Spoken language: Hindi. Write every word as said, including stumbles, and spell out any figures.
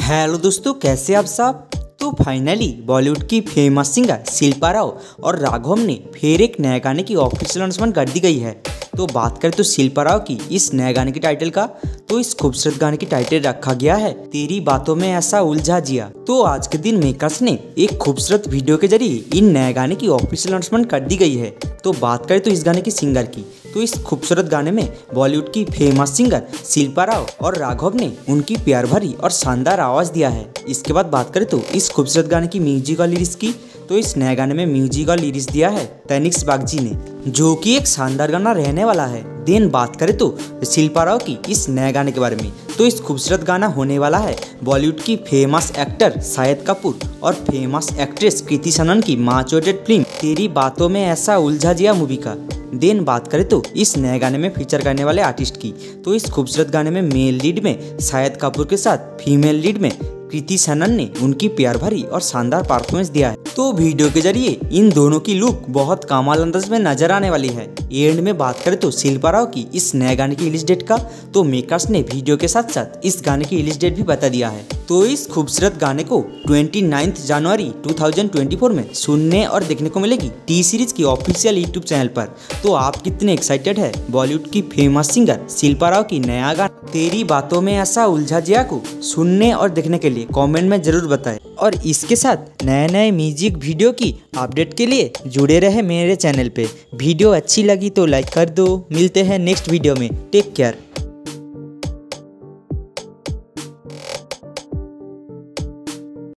हेलो दोस्तों, कैसे आप सब। तो फाइनली बॉलीवुड की फेमस सिंगर शिल्पा राव और राघव ने फिर एक नए गाने की ऑफिशियल अनाउंसमेंट कर दी गई है। तो बात करें तो शिल्पा राव की इस नए गाने की टाइटल का, तो इस खूबसूरत गाने की टाइटल रखा गया है तेरी बातों में ऐसा उलझा जिया। तो आज के दिन मेकर्स ने एक खूबसूरत वीडियो के जरिए इन नए गाने की ऑफिशियल अनाउंसमेंट कर दी गई है। तो बात करें तो इस गाने की सिंगर की, तो इस खूबसूरत गाने में बॉलीवुड की फेमस सिंगर शिल्पा राव और राघव ने उनकी प्यार भरी और शानदार आवाज दिया है। इसके बाद बात करें तो इस खूबसूरत गाने की म्यूजिक और लिरिक्स की, तो इस नए गाने में म्यूजिक और लिरिक्स दिया है तनिष्क बागची ने, जो कि एक शानदार गाना रहने वाला है। देन बात करें तो शिल्पा राव की इस नए गाने के बारे में, तो इस खूबसूरत गाना होने वाला है बॉलीवुड की फेमस एक्टर शाहिद कपूर और फेमस एक्ट्रेस कृति सनन की मच-अवेटेड फिल्म तेरी बातों में ऐसा उलझा जिया मूवी का। देन बात करें तो इस नए गाने में फीचर करने वाले आर्टिस्ट की, तो इस खूबसूरत गाने में मेल लीड में शाहिद कपूर के साथ फीमेल लीड में कृति सनन ने उनकी प्यार भरी और शानदार परफॉर्मेंस दिया है। तो वीडियो के जरिए इन दोनों की लुक बहुत कमाल अंदाज में नजर आने वाली है। एंड में बात करें तो शिल्पा राव की इस नए गाने की रिलीज डेट का, तो मेकर्स ने वीडियो के साथ साथ इस गाने की रिलीज डेट भी बता दिया है। तो इस खूबसूरत गाने को उनतीस जनवरी दो हज़ार चौबीस में सुनने और देखने को मिलेगी टी सीरीज की ऑफिशियल यूट्यूब चैनल पर। तो आप कितने एक्साइटेड है बॉलीवुड की फेमस सिंगर शिल्पा राव की नया गाना तेरी बातों में ऐसा उलझा जिया को सुनने और देखने के लिए कमेंट में जरूर बताएं। और इसके साथ नए नए म्यूजिक वीडियो की अपडेट के लिए जुड़े रहे मेरे चैनल पे। वीडियो अच्छी लगी तो लाइक कर दो। मिलते हैं नेक्स्ट वीडियो में। Take care.